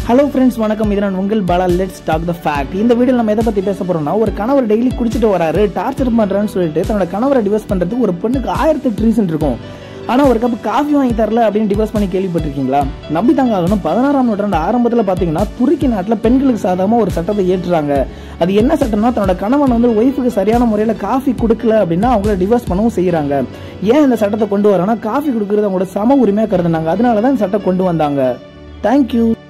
Hello friends, வணக்கம். இது நான் உங்கள் Bala. Let's talk the fact. இந்த வீடியோவில் நம்ம எதை பற்றி பேச போகிறோம்னா, ஒரு கணவர் டெய்லி குடிச்சிட்டு வராரு, டார்ச்சர் பண்ணுறான்னு சொல்லிட்டு தன்னோட கணவரை டிவோர்ஸ் பண்ணுறதுக்கு ஒரு பெண்ணுக்கு 1008 ரீசன் இருக்கும். ஆனால் ஒரு கப் காஃபி வாங்கி தரல அப்படின்னு டிவோர்ஸ் பண்ணி கேள்விப்பட்டிருக்கீங்களா? நம்பி தாங்க ஆகணும். 16ஆம் நூற்றாண்டு ஆரம்பத்தில் பார்த்தீங்கன்னா துருக்கி நாட்டில் பெண்களுக்கு சாதாரண ஒரு சட்டத்தை ஏற்றுறாங்க. அது என்ன சட்டம்னா, தன்னோட கணவன் ஒய்ஃபுக்கு சரியான முறையில் காஃபி கொடுக்கல அப்படின்னா அவங்கள டிவோர்ஸ் பண்ணவும் செய்யறாங்க. ஏன் இந்த சட்டத்தை கொண்டு வராங்கன்னா, காஃபி கொடுக்கறது அவங்களோட சம உரிமையாக கருதுனாங்க. அதனால தான் இந்த சட்டம் கொண்டு வந்தாங்க. தேங்க்யூ.